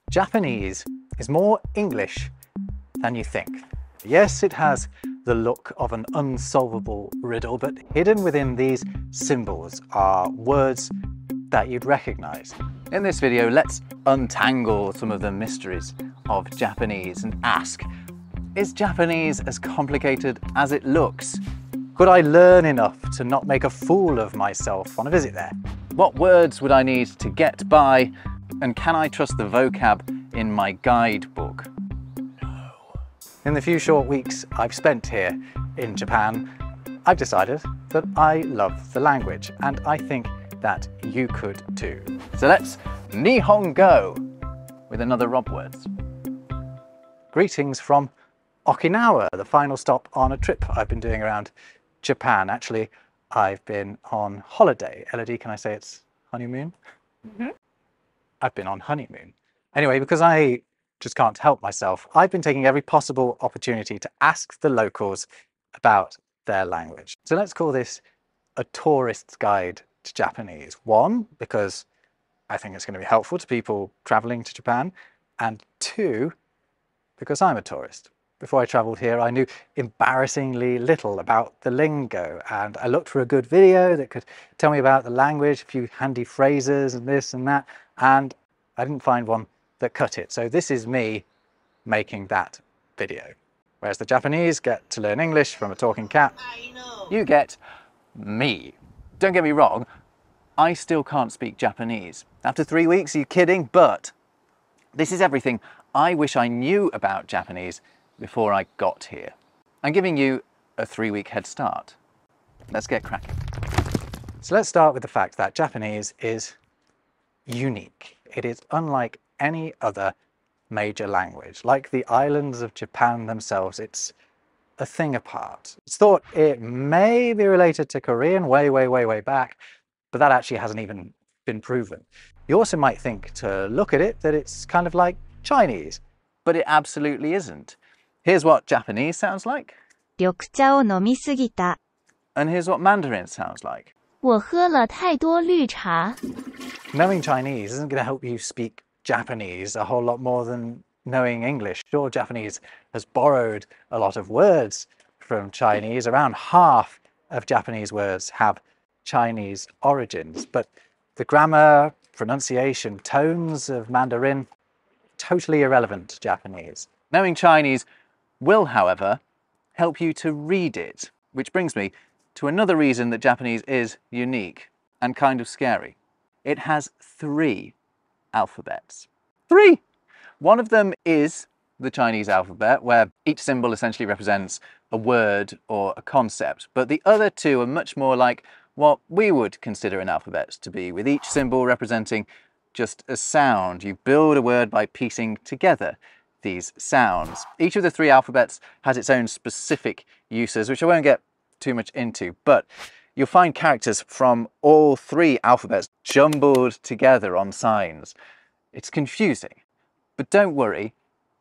Japanese is more English than you think. Yes, it has the look of an unsolvable riddle, but hidden within these symbols are words that you'd recognize. In this video, let's untangle some of the mysteries of Japanese and ask, is Japanese as complicated as it looks? Could I learn enough to not make a fool of myself on a visit there? What words would I need to get by? And can I trust the vocab in my guidebook? No. In the few short weeks I've spent here in Japan, I've decided that I love the language, and I think that you could too. So let's Nihongo with another Rob words. Greetings from Okinawa, the final stop on a trip I've been doing around Japan. Actually, I've been on holiday. Elodie, can I say it's honeymoon? Mm-hmm. I've been on honeymoon. Anyway, because I just can't help myself, I've been taking every possible opportunity to ask the locals about their language. So let's call this a tourist's guide to Japanese. One, because I think it's going to be helpful to people traveling to Japan, and two, because I'm a tourist. Before I traveled here, I knew embarrassingly little about the lingo, and I looked for a good video that could tell me about the language, a few handy phrases and this and that, and I didn't find one that cut it. So this is me making that video. Whereas the Japanese get to learn English from a talking cat, you get me. Don't get me wrong, I still can't speak Japanese. After 3 weeks, are you kidding? But this is everything I wish I knew about Japanese before I got here. I'm giving you a 3-week head start. Let's get cracking. So let's start with the fact that Japanese is unique. It is unlike any other major language. Like the islands of Japan themselves, it's a thing apart. It's thought it may be related to Korean way back, but that actually hasn't even been proven. You also might think, to look at it, that it's kind of like Chinese, but it absolutely isn't. Here's what Japanese sounds like. 緑茶を飲みすぎた. And here's what Mandarin sounds like. 我喝了太多绿茶. Knowing Chinese isn't going to help you speak Japanese a whole lot more than knowing English. Sure, Japanese has borrowed a lot of words from Chinese. Around half of Japanese words have Chinese origins, but the grammar, pronunciation, tones of Mandarin, totally irrelevant to Japanese. Knowing Chinese will, however, help you to read it, which brings me to another reason that Japanese is unique and kind of scary. It has 3 alphabets. 3! One of them is the Chinese alphabet, where each symbol essentially represents a word or a concept, but the other 2 are much more like what we would consider an alphabet to be, with each symbol representing just a sound. You build a word by piecing together these sounds. Each of the 3 alphabets has its own specific uses, which I won't get too much into, but you'll find characters from all 3 alphabets jumbled together on signs. It's confusing, but don't worry.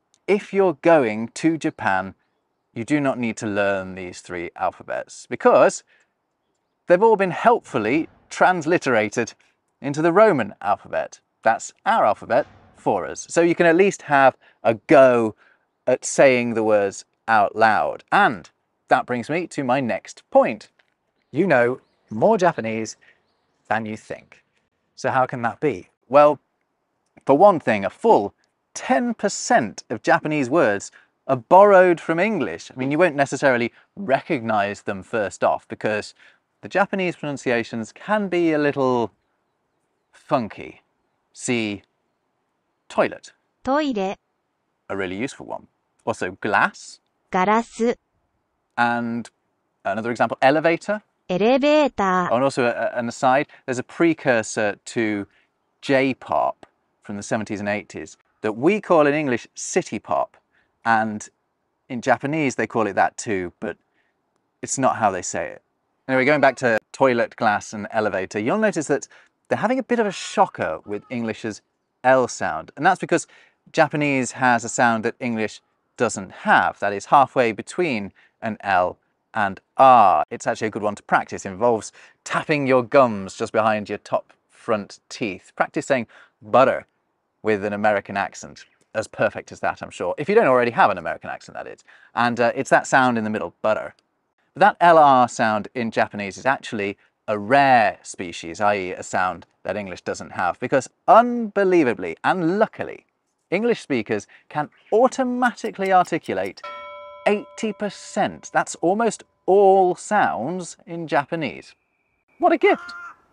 If you're going to Japan, you do not need to learn these 3 alphabets, because they've all been helpfully transliterated into the Roman alphabet. That's our alphabet for us. So you can at least have a go at saying the words out loud. And that brings me to my next point. You know more Japanese than you think. So how can that be? Well, for one thing, a full 10% of Japanese words are borrowed from English. I mean, you won't necessarily recognize them first off, because the Japanese pronunciations can be a little funky. See toilet. トイレ. A really useful one. Also glass. ガラス. And another example, elevator. エレベーター. Oh, and also an aside, there's a precursor to J-pop from the 70s and 80s that we call in English city pop, and in Japanese they call it that too, but it's not how they say it. Anyway, going back to toilet, glass and elevator, you'll notice that they're having a bit of a shocker with English's L sound, and that's because Japanese has a sound that English doesn't have, that is halfway between an L and R. It's actually a good one to practice. It involves tapping your gums just behind your top front teeth. Practice saying butter with an American accent. As perfect as that, I'm sure. If you don't already have an American accent, that is. And it's that sound in the middle, butter. But that LR sound in Japanese is actually a rare species, i.e. a sound that English doesn't have, because unbelievably and luckily, English speakers can automatically articulate 80%. That's almost all sounds in Japanese. What a gift!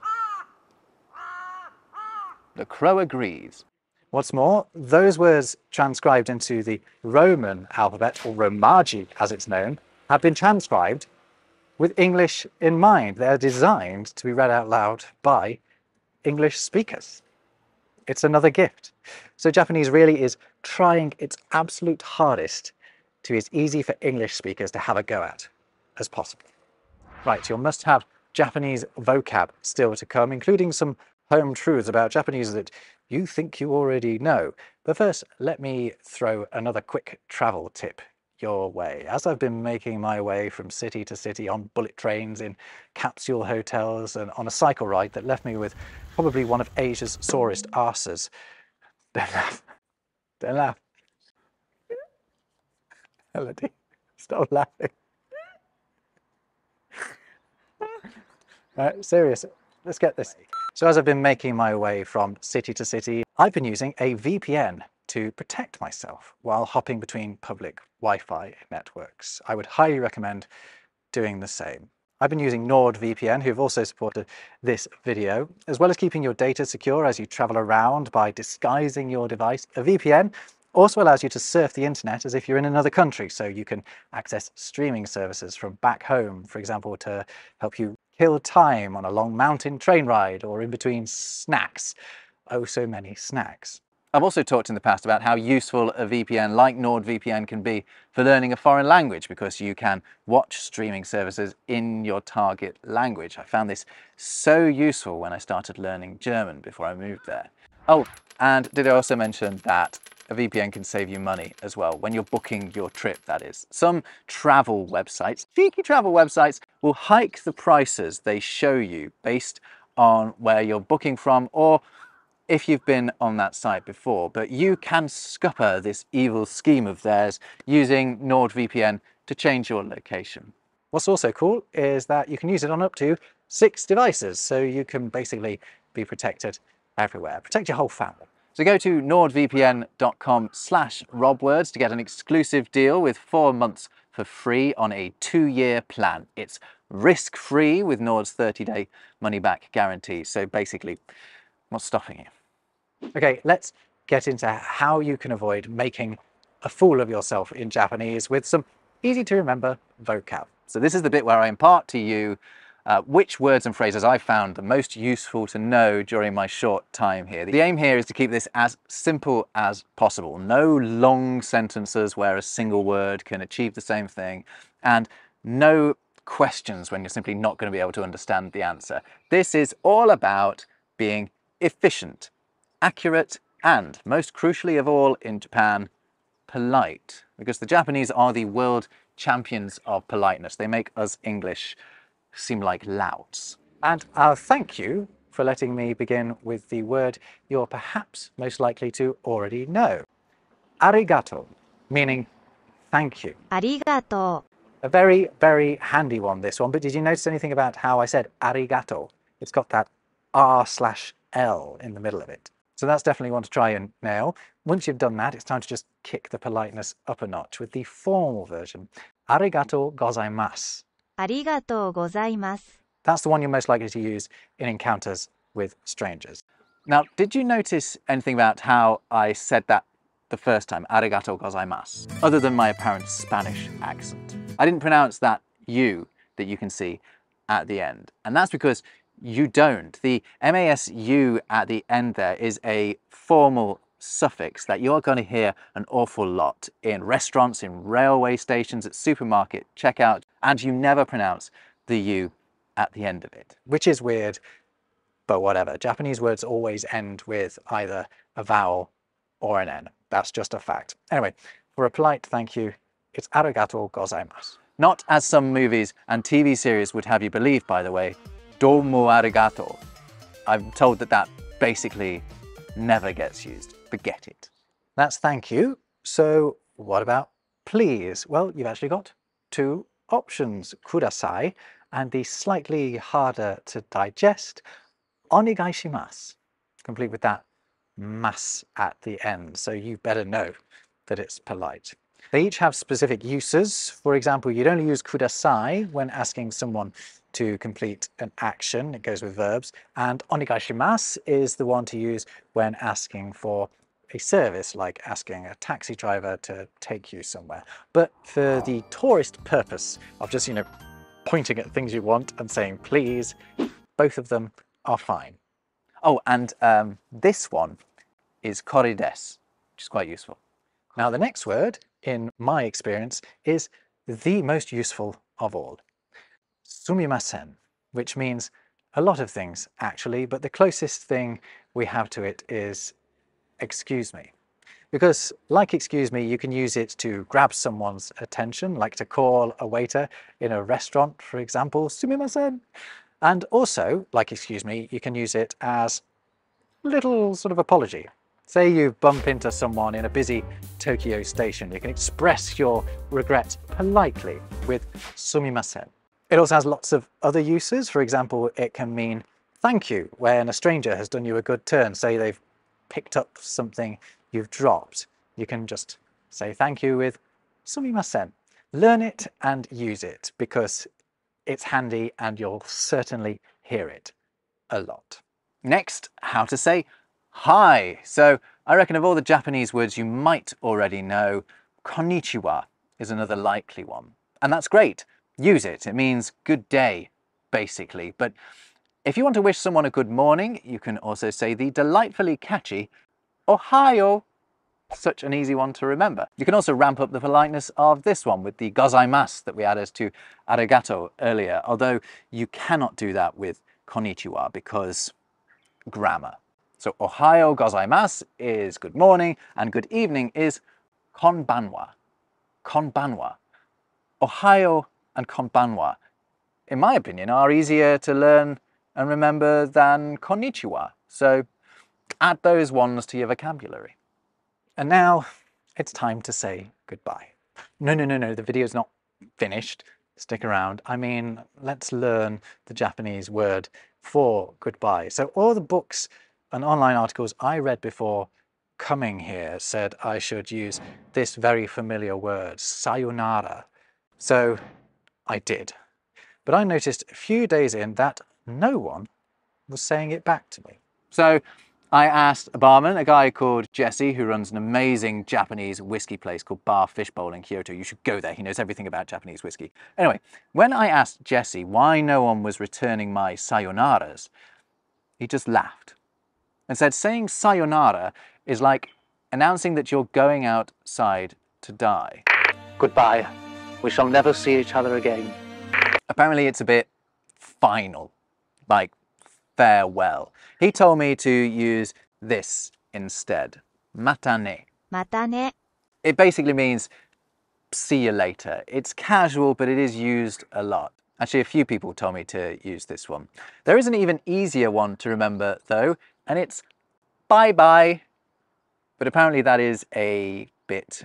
The crow agrees. What's more, those words transcribed into the Roman alphabet, or Romaji as it's known, have been transcribed with English in mind. They're designed to be read out loud by English speakers. It's another gift. So Japanese really is trying its absolute hardest to be as easy for English speakers to have a go at as possible. Right, you'll must have Japanese vocab still to come, including some home truths about Japanese that you think you already know. But first, let me throw another quick travel tip your way. As I've been making my way from city to city on bullet trains, in capsule hotels, and on a cycle ride that left me with probably one of Asia's sorest arses. Don't laugh. Don't laugh. Melody, stop laughing. Serious, let's get this. So as I've been making my way from city to city, I've been using a VPN to protect myself while hopping between public Wi-Fi networks. I would highly recommend doing the same. I've been using NordVPN, who've also supported this video. As well as keeping your data secure as you travel around by disguising your device, a VPN also allows you to surf the internet as if you're in another country, so you can access streaming services from back home, for example, to help you kill time on a long mountain train ride or in between snacks. Oh, so many snacks. I've also talked in the past about how useful a VPN like NordVPN can be for learning a foreign language, because you can watch streaming services in your target language. I found this so useful when I started learning German before I moved there. Oh, and did I also mention that a VPN can save you money as well, when you're booking your trip, that is. Some travel websites, cheeky travel websites, will hike the prices they show you based on where you're booking from, or if you've been on that site before, but you can scupper this evil scheme of theirs using NordVPN to change your location. What's also cool is that you can use it on up to 6 devices, so you can basically be protected everywhere. Protect your whole family. So go to nordvpn.com/robwords to get an exclusive deal with 4 months for free on a 2-year plan. It's risk-free with Nord's 30-day money-back guarantee. So basically, what's stopping you? Okay, let's get into how you can avoid making a fool of yourself in Japanese with some easy-to-remember vocab. So this is the bit where I impart to you which words and phrases I found the most useful to know during my short time here. The aim here is to keep this as simple as possible. No long sentences where a single word can achieve the same thing, and no questions when you're simply not going to be able to understand the answer. This is all about being efficient, accurate, and most crucially of all in Japan, polite, because the Japanese are the world champions of politeness. They make us English seem like louts. And I'll thank you for letting me begin with the word you're perhaps most likely to already know. Arigatō, meaning thank you. ありがと A very, very handy one, this one, but did you notice anything about how I said arigato? It's got that R/L in the middle of it. So that's definitely one to try and nail. Once you've done that, it's time to just kick the politeness up a notch with the formal version. Arigatō gozaimasu. う。ありがとうございます。 That's the one you're most likely to use in encounters with strangers. Now, did you notice anything about how I said that the first time, arigato gozaimasu, other than my apparent Spanish accent? I didn't pronounce that U that you can see at the end, and that's because you don't. The MASU at the end there is a formal suffix that you're going to hear an awful lot in restaurants, in railway stations, at supermarket checkout, and you never pronounce the U at the end of it. Which is weird, but whatever. Japanese words always end with either a vowel or an N. That's just a fact. Anyway, for a polite thank you, it's arigato gozaimasu. Not as some movies and TV series would have you believe, by the way, domo arigato. I'm told that that basically never gets used, forget it. That's thank you. So what about please? Well, you've actually got two options, kudasai, and the slightly harder to digest, onegaishimasu, complete with that mas at the end. So you better know that it's polite. They each have specific uses. For example, you'd only use kudasai when asking someone to complete an action. It goes with verbs. And onegaishimasu is the one to use when asking for a service, like asking a taxi driver to take you somewhere. But for the tourist purpose of just, pointing at things you want and saying please, both of them are fine. Oh, and this one is kore desu, which is quite useful. Now, the next word, in my experience, is the most useful of all. Sumimasen, which means a lot of things, actually, but the closest thing we have to it is excuse me. Because, like excuse me, you can use it to grab someone's attention, like to call a waiter in a restaurant, for example, sumimasen. And also, like excuse me, you can use it as a little sort of apology. Say you bump into someone in a busy Tokyo station, you can express your regret politely with sumimasen. It also has lots of other uses. For example, it can mean thank you when a stranger has done you a good turn. Say they've picked up something you've dropped. You can just say thank you with sumimasen. Learn it and use it because it's handy and you'll certainly hear it a lot. Next, how to say hi. So I reckon of all the Japanese words you might already know, kon'nichiwa is another likely one. And that's great. Use it. It means good day, basically. But if you want to wish someone a good morning, you can also say the delightfully catchy ohayō. Such an easy one to remember. You can also ramp up the politeness of this one with the gozaimasu that we added to arigatō earlier, although you cannot do that with konnichiwa because grammar. So ohayō gozaimasu is good morning and good evening is konbanwa. Konbanwa. Ohayō and konbanwa, in my opinion, are easier to learn and remember than konnichiwa. So add those ones to your vocabulary. And now it's time to say goodbye. No, the video's not finished. Stick around. I mean, let's learn the Japanese word for goodbye. So all the books and online articles I read before coming here said I should use this very familiar word, sayonara. So I did. But I noticed a few days in that no one was saying it back to me. So I asked a barman, a guy called Jesse, who runs an amazing Japanese whiskey place called Bar Fishbowl in Kyoto. You should go there. He knows everything about Japanese whiskey. Anyway, when I asked Jesse why no one was returning my sayonaras, he just laughed and said saying sayonara is like announcing that you're going outside to die. Goodbye. We shall never see each other again. Apparently it's a bit final, like farewell. He told me to use this instead. Mata ne. Mata ne. It basically means see you later. It's casual, but it is used a lot. Actually, a few people told me to use this one. There is an even easier one to remember though, and it's bye-bye. But apparently that is a bit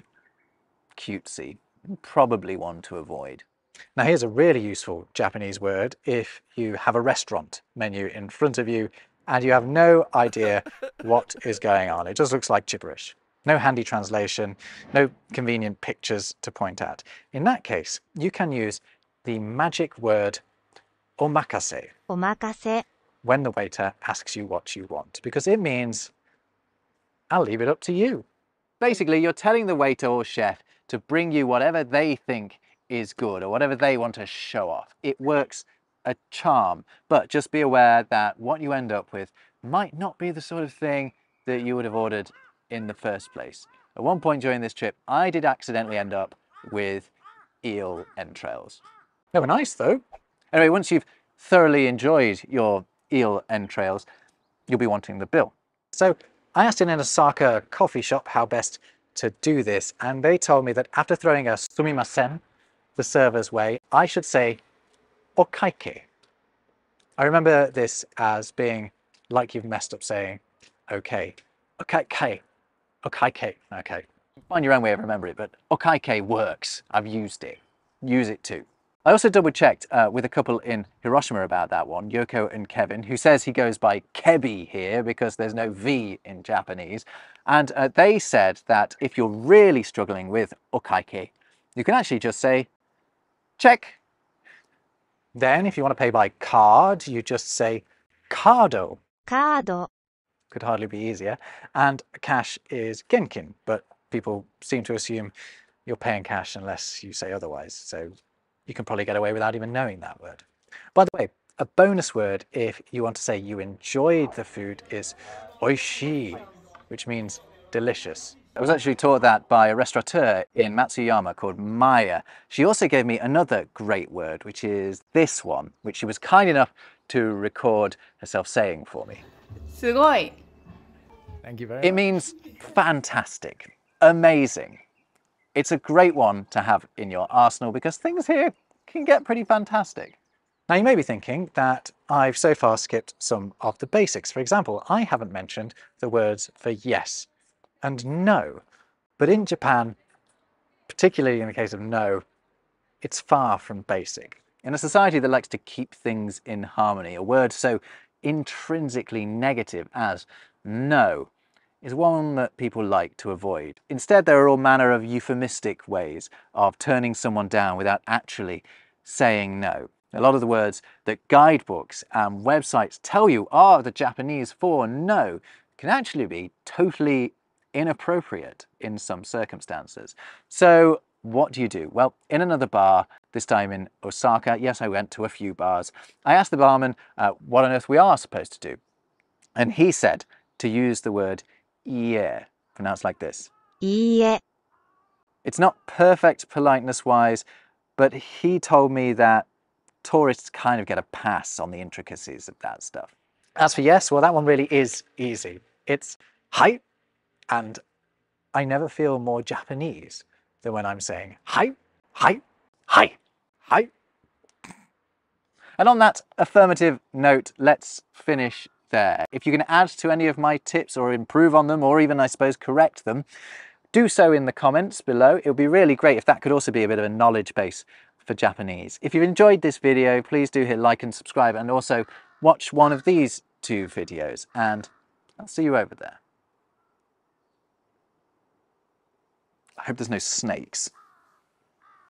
cutesy. Probably one to avoid. Now here's a really useful Japanese word if you have a restaurant menu in front of you and you have no idea what is going on. It just looks like gibberish. No handy translation, no convenient pictures to point at. In that case, you can use the magic word omakase. Omakase. When the waiter asks you what you want, because it means I'll leave it up to you. Basically, you're telling the waiter or chef to bring you whatever they think is good or whatever they want to show off. It works a charm, but just be aware that what you end up with might not be the sort of thing that you would have ordered in the first place. At one point during this trip, I did accidentally end up with eel entrails. They were nice though. Anyway, once you've thoroughly enjoyed your eel entrails, you'll be wanting the bill. So I asked in an Osaka coffee shop how best to do this, and they told me that after throwing a sumimasen the server's way, I should say okaikei. I remember this as being like you've messed up saying okay. Okaikei. Okaikei. Okay. Find your own way of remembering it, but okaikei works. I've used it. Use it too. I also double checked with a couple in Hiroshima about that one, Yoko and Kevin, who says he goes by Kebi here because there's no V in Japanese. And they said that if you're really struggling with okaikei, you can actually just say, check. Then if you want to pay by card, you just say kādo. カード Could hardly be easier. And cash is genkin, but people seem to assume you're paying cash unless you say otherwise. So you can probably get away without even knowing that word. By the way, a bonus word if you want to say you enjoyed the food is oishī, which means delicious. I was actually taught that by a restaurateur in Matsuyama called Maya. She also gave me another great word, which is this one, which she was kind enough to record herself saying for me. すごい Thank you very It much. means fantastic, amazing. It's a great one to have in your arsenal because things here can get pretty fantastic. Now you may be thinking that I've so far skipped some of the basics. For example, I haven't mentioned the words for yes and no. But in Japan, particularly in the case of no, it's far from basic. In a society that likes to keep things in harmony, a word so intrinsically negative as no is one that people like to avoid. Instead, there are all manner of euphemistic ways of turning someone down without actually saying no. A lot of the words that guidebooks and websites tell you are the Japanese for no can actually be totally inappropriate in some circumstances. So what do you do? Well, in another bar, this time in Osaka, yes, I went to a few bars, I asked the barman what on earth we are supposed to do. And he said to use the word ie, pronounced like this. いいえ It's not perfect politeness-wise, but he told me that tourists kind of get a pass on the intricacies of that stuff. As for yes, well, that one really is easy. It's hai, and I never feel more Japanese than when I'm saying hai, hai, hai, hai. And on that affirmative note, let's finish there. If you can add to any of my tips or improve on them, or even, I suppose, correct them, do so in the comments below. It would be really great if that could also be a bit of a knowledge base for Japanese. If you've enjoyed this video, please do hit like and subscribe, and also watch one of these two videos, and I'll see you over there. I hope there's no snakes.